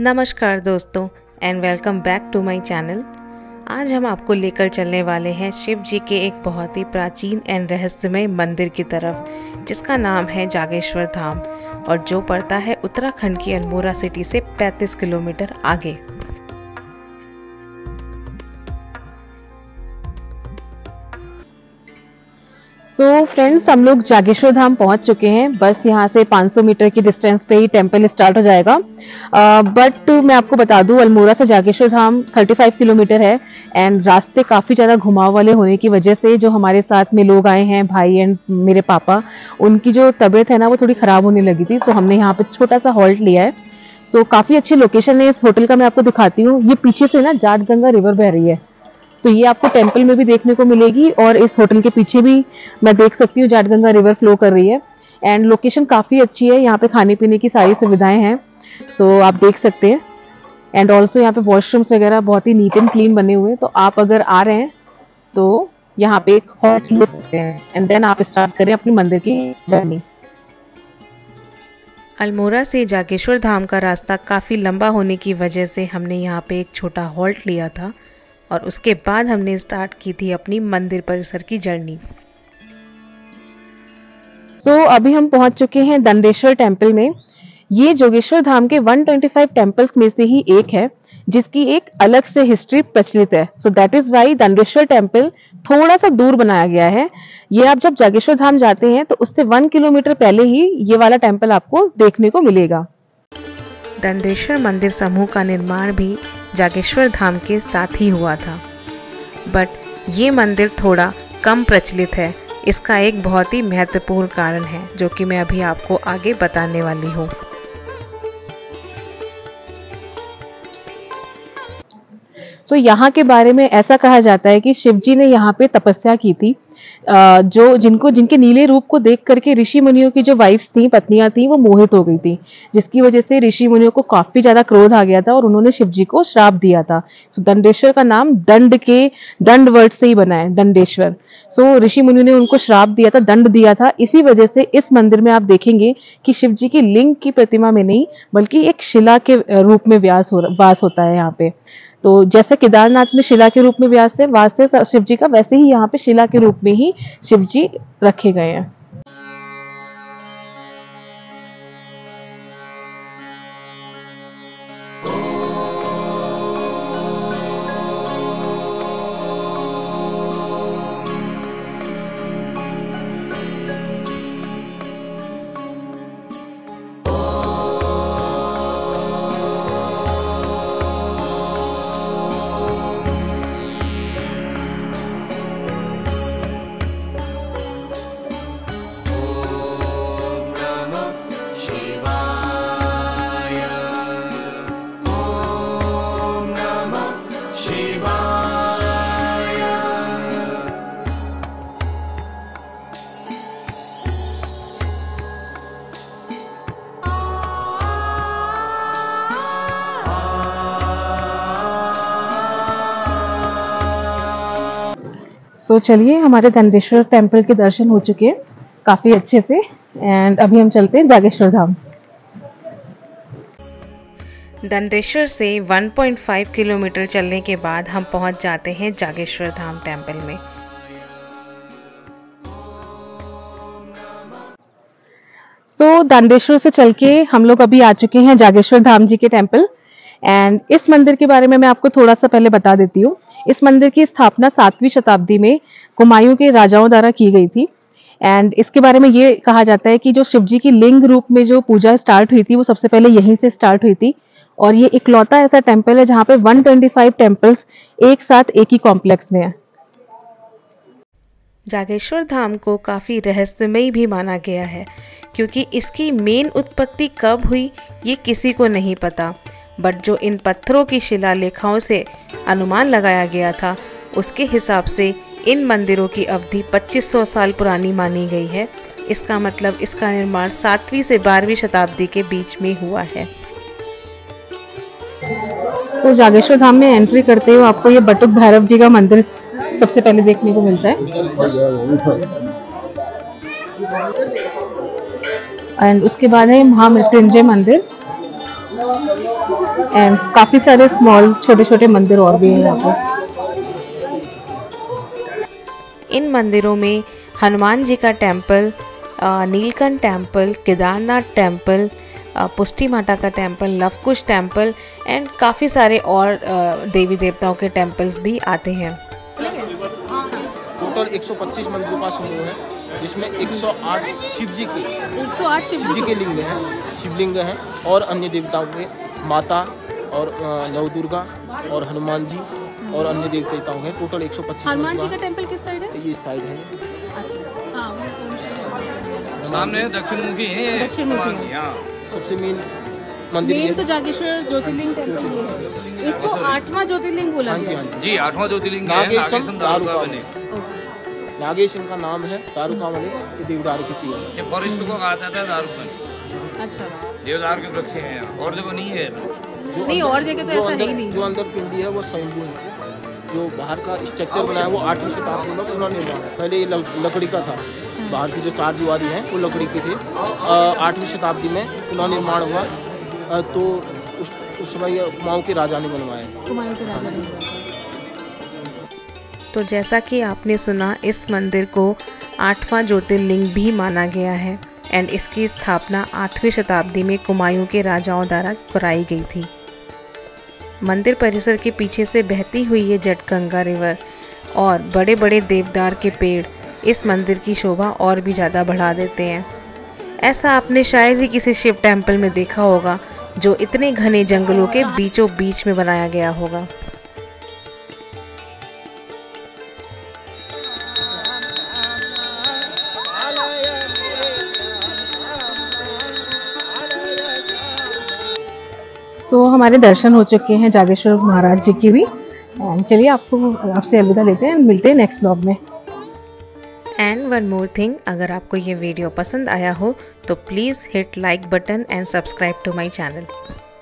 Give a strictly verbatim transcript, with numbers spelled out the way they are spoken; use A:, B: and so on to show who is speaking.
A: नमस्कार दोस्तों and welcome back to my channel. आज हम आपको लेकर चलने वाले हैं शिव जी के एक बहुत ही प्राचीन एंड रहस्यमय मंदिर की तरफ, जिसका नाम है जागेश्वर धाम और जो पड़ता है उत्तराखंड की अल्मोड़ा सिटी से पैंतीस किलोमीटर आगे।
B: सो so, फ्रेंड्स, हम लोग जागेश्वर धाम पहुंच चुके हैं। बस यहाँ से पाँच सौ मीटर की डिस्टेंस पे ही टेंपल स्टार्ट हो जाएगा। बट uh, मैं आपको बता दूं, अल्मोड़ा से जागेश्वर धाम पैंतीस किलोमीटर है एंड रास्ते काफ़ी ज़्यादा घुमाव वाले होने की वजह से जो हमारे साथ में लोग आए हैं, भाई एंड मेरे पापा, उनकी जो तबीयत है ना वो थोड़ी ख़राब होने लगी थी। सो so, हमने यहाँ पे छोटा सा हॉल्ट लिया है। सो so, काफ़ी अच्छी लोकेशन है इस होटल का। मैं आपको दिखाती हूँ। ये पीछे से ना जाट गंगा रिवर बह रही है, तो ये आपको टेंपल में भी देखने को मिलेगी और इस होटल के पीछे भी मैं देख सकती हूँ जाट गंगा रिवर फ्लो कर रही है। एंड लोकेशन काफ़ी अच्छी है, यहाँ पे खाने पीने की सारी सुविधाएं हैं। सो so, आप देख सकते हैं। एंड ऑल्सो यहाँ पे वॉशरूम्स वगैरह बहुत ही नीट एंड क्लीन बने हुए हैं। तो आप अगर आ रहे हैं तो यहाँ पे एक हॉट ले सकते हैं एंड देन आप स्टार्ट करें अपनी मंदिर की जर्नी।
A: अल्मोड़ा से जागेश्वर धाम का रास्ता काफ़ी लंबा होने की वजह से हमने यहाँ पे एक छोटा हॉल्ट लिया था और उसके बाद हमने स्टार्ट की थी अपनी मंदिर परिसर की जर्नी।
B: सो so, अभी हम पहुंच चुके हैं दंडेश्वर टेम्पल में। ये जोगेश्वर धाम के एक सौ पच्चीस टेम्पल्स में से ही एक है जिसकी एक अलग से हिस्ट्री प्रचलित है। So that is why Dandeshwar temple थोड़ा सा दूर बनाया गया है। ये आप जब जागेश्वर धाम जाते हैं तो उससे वन किलोमीटर पहले ही ये वाला टेम्पल आपको देखने को मिलेगा।
A: दंडेश्वर मंदिर समूह का निर्माण भी जागेश्वर धाम के साथ ही हुआ था, बट ये मंदिर थोड़ा कम प्रचलित है। इसका एक बहुत ही महत्वपूर्ण कारण है जो कि मैं अभी आपको आगे बताने वाली हूँ।
B: सो so, यहाँ के बारे में ऐसा कहा जाता है कि शिव जी ने यहाँ पे तपस्या की थी। जो जिनको जिनके नीले रूप को देख करके ऋषि मुनियों की जो वाइफ्स थी, पत्नियां थी, वो मोहित हो गई थी, जिसकी वजह से ऋषि मुनियों को काफी ज्यादा क्रोध आ गया था और उन्होंने शिव जी को श्राप दिया था। सो दंडेश्वर का नाम दंड के दंड वर्ड से ही बना है, दंडेश्वर। सो ऋषि मुनियों ने उनको श्राप दिया था, दंड दिया था। इसी वजह से इस मंदिर में आप देखेंगे कि शिव जी की लिंग की प्रतिमा में नहीं बल्कि एक शिला के रूप में व्यास हो वास होता है यहाँ पे। तो जैसे केदारनाथ में शिला के रूप में व्यास है वास है शिव जी का, वैसे ही यहाँ पे शिला के रूप में ही शिव जी रखे गए हैं। सो so, चलिए, हमारे दंडेश्वर टेम्पल के दर्शन हो चुके हैं काफी अच्छे से एंड अभी हम चलते हैं जागेश्वर धाम।
A: दंडेश्वर से एक पॉइंट पाँच किलोमीटर चलने के बाद हम पहुंच जाते हैं जागेश्वर धाम टेम्पल में।
B: सो so, दंडेश्वर से चल के हम लोग अभी आ चुके हैं जागेश्वर धाम जी के टेम्पल एंड इस मंदिर के बारे में मैं आपको थोड़ा सा पहले बता देती हूँ। इस मंदिर की स्थापना सातवीं शताब्दी में कुमायूं के राजाओं द्वारा की गई थी एंड इसके बारे में ये कहा जाता है कि जो शिव जी की लिंग रूप में जो पूजा स्टार्ट हुई थी वो सबसे पहले यहीं से स्टार्ट हुई थी और ये इकलौता ऐसा टेम्पल है जहाँ पे एक सौ पच्चीस टेम्पल्स एक साथ एक ही कॉम्प्लेक्स में है।
A: जागेश्वर धाम को काफ़ी रहस्यमयी भी माना गया है क्योंकि इसकी मेन उत्पत्ति कब हुई ये किसी को नहीं पता, बट जो इन पत्थरों की शिलालेखाओं से अनुमान लगाया गया था उसके हिसाब से इन मंदिरों की अवधि पच्चीस सौ साल पुरानी मानी गई है। इसका मतलब इसका निर्माण सातवीं से बारहवीं शताब्दी के बीच में हुआ है।
B: तो जागेश्वर धाम में एंट्री करते हुए आपको ये बटुक भैरव जी का मंदिर सबसे पहले देखने को मिलता है एंड उसके बाद है महामृत्युंजय मंदिर एंड काफी सारे स्मॉल छोटे छोटे मंदिर और भी हैं यहाँ पर।
A: इन मंदिरों में हनुमान जी का temple, Neelkanth temple, Kedarnath temple, Pushti Mata का टेम्पल, लवकुश टेम्पल एंड काफ़ी सारे और देवी देवताओं के टेम्पल्स भी आते हैं।
C: टोटल एक सौ पच्चीस मंदिरों का समूह है, जिसमें एक सौ आठ शिव जी के
D: एक सौ आठ
C: शिव जी के लिंग हैं, शिवलिंग हैं और अन्य देवताओं के, माता और नव दुर्गा और हनुमान जी और अन्य देवताओं हैं। टोटल एक सौ पच्चीस।
D: हनुमान जी का टेम्पल किस साइड है?
C: ये साइड है।
D: अच्छा, हाँ,
C: सामने
E: दक्षिण मुखी है।
D: दक्षिण मुखी
C: सबसे मेन मंदिर
D: मेन तो जागेश्वर ज्योतिर्लिंग टेम्पल ये है। इसको आठवां ज्योतिर्लिंग बोला गया।
E: हाँ जी, आठवां ज्योतिर्लिंग है।
C: नागेशम दारुकावली, नागेश इनका नाम है, दारुकावली ये देवदार की पीर है।
E: ये फॉरेस्ट को कहा जाता है दारुकावली।
D: अच्छा,
E: देवदार के वृक्ष हैं यहाँ, और जगह नहीं है।
D: जो नहीं और जगह तो ऐसा है ही नहीं।
C: जो अंदर पिंडी है वो स्वयंभू है। जो बाहर का स्ट्रक्चर बना है वो आठवीं शताब्दी में पुनर्निर्माण है। पहले ये लकड़ी का था, बाहर की जो चार दीवारी है वो लकड़ी की थी। आठवीं शताब्दी में पुनर्निर्माण हुआ, तो उस, उस समय कुमाऊं के राजा ने बनवाया।
D: कुमाऊं के राजा ने।
A: तो जैसा कि आपने सुना, इस मंदिर को आठवां ज्योतिर्लिंग भी माना गया है एंड इसकी स्थापना आठवीं शताब्दी में कुमायूं के राजाओं द्वारा कराई गई थी। मंदिर परिसर के पीछे से बहती हुई ये जटगंगा रिवर और बड़े बड़े देवदार के पेड़ इस मंदिर की शोभा और भी ज़्यादा बढ़ा देते हैं। ऐसा आपने शायद ही किसी शिव टेम्पल में देखा होगा जो इतने घने जंगलों के बीचों बीच में बनाया गया होगा।
B: तो so, हमारे दर्शन हो चुके हैं जागेश्वर महाराज जी की भी। चलिए आपको आपसे अलविदा लेते हैं, मिलते हैं नेक्स्ट ब्लॉग में।
A: एंड वन मोर थिंग, अगर आपको ये वीडियो पसंद आया हो तो please hit like button and subscribe to my channel.